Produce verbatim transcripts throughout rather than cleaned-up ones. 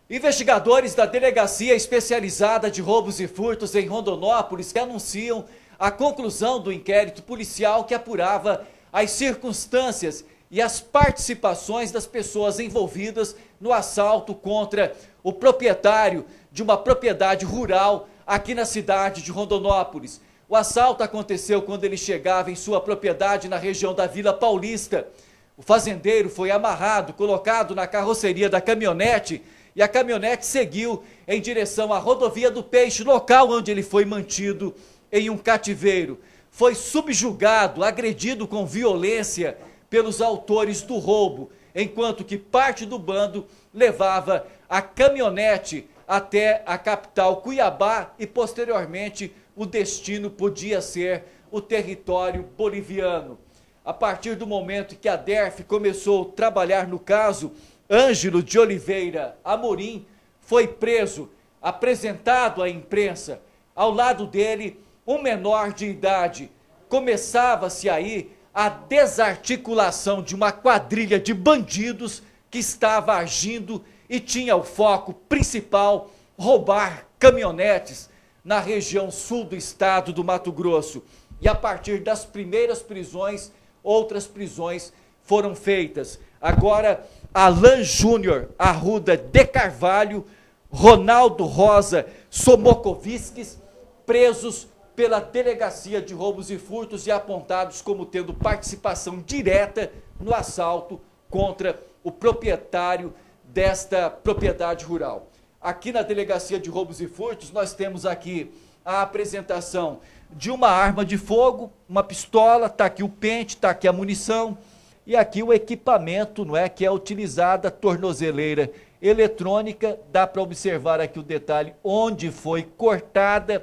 Investigadores da Delegacia Especializada de Roubos e Furtos em Rondonópolis que anunciam a conclusão do inquérito policial que apurava as circunstâncias e as participações das pessoas envolvidas no assalto contra o proprietário de uma propriedade rural aqui na cidade de Rondonópolis. O assalto aconteceu quando ele chegava em sua propriedade na região da Vila Paulista. O fazendeiro foi amarrado, colocado na carroceria da caminhonete e a caminhonete seguiu em direção à rodovia do Peixe, local onde ele foi mantido em um cativeiro. Foi subjugado, agredido com violência pelos autores do roubo, enquanto que parte do bando levava a caminhonete até a capital Cuiabá e posteriormente o destino podia ser o território boliviano. A partir do momento que a D E R F começou a trabalhar no caso, Ângelo de Oliveira Amorim foi preso, apresentado à imprensa. Ao lado dele, um menor de idade. Começava-se aí a desarticulação de uma quadrilha de bandidos que estava agindo e tinha o foco principal roubar caminhonetes na região sul do estado do Mato Grosso. E a partir das primeiras prisões, outras prisões foram feitas. Agora, Alan Júnior Arruda de Carvalho, Ronaldo Rosa Somokoviskis, presos pela Delegacia de Roubos e Furtos e apontados como tendo participação direta no assalto contra o proprietário desta propriedade rural. Aqui na Delegacia de Roubos e Furtos, nós temos aqui a apresentação de uma arma de fogo, uma pistola, está aqui o pente, está aqui a munição, e aqui o equipamento, não é, que é utilizada, a tornozeleira eletrônica. Dá para observar aqui o detalhe onde foi cortada,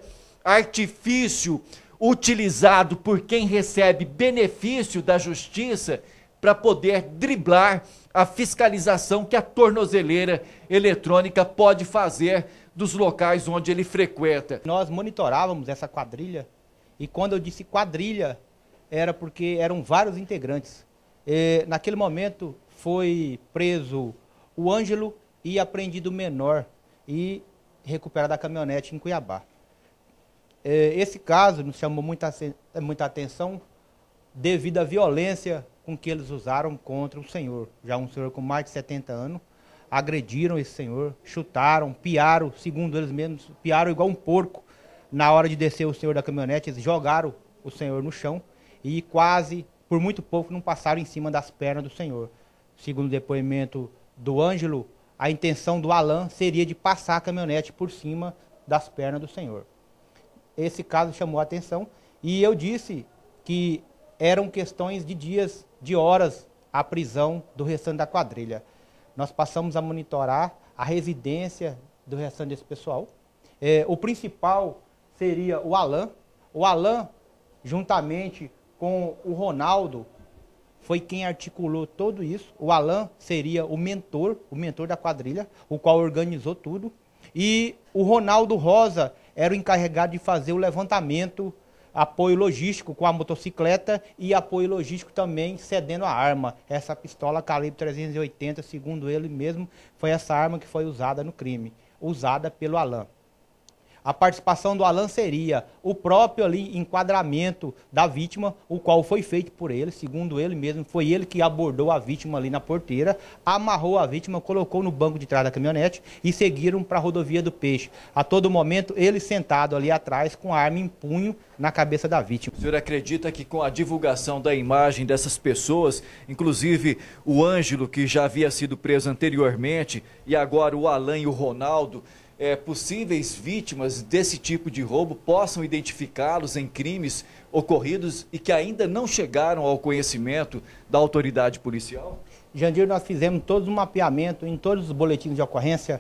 artifício utilizado por quem recebe benefício da justiça para poder driblar a fiscalização que a tornozeleira eletrônica pode fazer dos locais onde ele frequenta. Nós monitorávamos essa quadrilha e quando eu disse quadrilha era porque eram vários integrantes. E, naquele momento foi preso o Ângelo e apreendido o menor e recuperado a caminhonete em Cuiabá. Esse caso nos chamou muita, muita atenção devido à violência com que eles usaram contra o senhor. Já um senhor com mais de setenta anos, agrediram esse senhor, chutaram, piaram, segundo eles mesmos, piaram igual um porco. Na hora de descer o senhor da caminhonete, eles jogaram o senhor no chão e quase, por muito pouco, não passaram em cima das pernas do senhor. Segundo o depoimento do Ângelo, a intenção do Alan seria de passar a caminhonete por cima das pernas do senhor. Esse caso chamou a atenção e eu disse que eram questões de dias, de horas, a prisão do restante da quadrilha. Nós passamos a monitorar a residência do restante desse pessoal. É, o principal seria o Alan. O Alan, juntamente com o Ronaldo, foi quem articulou tudo isso. O Alan seria o mentor, o mentor da quadrilha, o qual organizou tudo. E o Ronaldo Rosa era o encarregado de fazer o levantamento, apoio logístico com a motocicleta e apoio logístico também cedendo a arma. Essa pistola calibre trezentos e oitenta, segundo ele mesmo, foi essa arma que foi usada no crime, usada pelo Alan. A participação do Alan seria o próprio ali enquadramento da vítima, o qual foi feito por ele, segundo ele mesmo, foi ele que abordou a vítima ali na porteira, amarrou a vítima, colocou no banco de trás da caminhonete e seguiram para a rodovia do Peixe. A todo momento, ele sentado ali atrás com a arma em punho na cabeça da vítima. O senhor acredita que com a divulgação da imagem dessas pessoas, inclusive o Ângelo, que já havia sido preso anteriormente, e agora o Alan e o Ronaldo, É, possíveis vítimas desse tipo de roubo possam identificá-los em crimes ocorridos e que ainda não chegaram ao conhecimento da autoridade policial? Jandir, nós fizemos todo um mapeamento em todos os boletins de ocorrência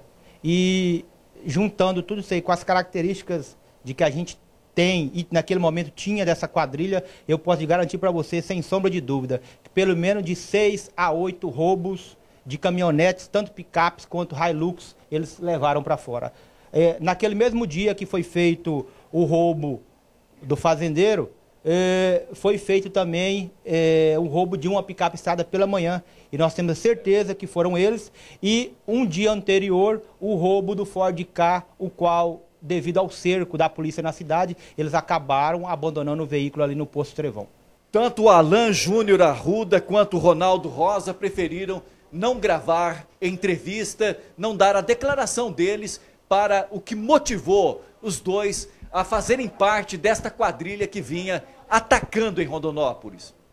e juntando tudo isso aí com as características de que a gente tem e naquele momento tinha dessa quadrilha, eu posso garantir para você, sem sombra de dúvida, que pelo menos de seis a oito roubos de caminhonetes, tanto picapes quanto Hilux, eles levaram para fora. É, naquele mesmo dia que foi feito o roubo do fazendeiro, é, foi feito também é, o roubo de uma picape estrada pela manhã. E nós temos certeza que foram eles. E um dia anterior, o roubo do Ford Ka, o qual, devido ao cerco da polícia na cidade, eles acabaram abandonando o veículo ali no Posto Trevão. Tanto o Alan Júnior Arruda quanto o Ronaldo Rosa preferiram não gravar entrevista, não dar a declaração deles para o que motivou os dois a fazerem parte desta quadrilha que vinha atacando em Rondonópolis.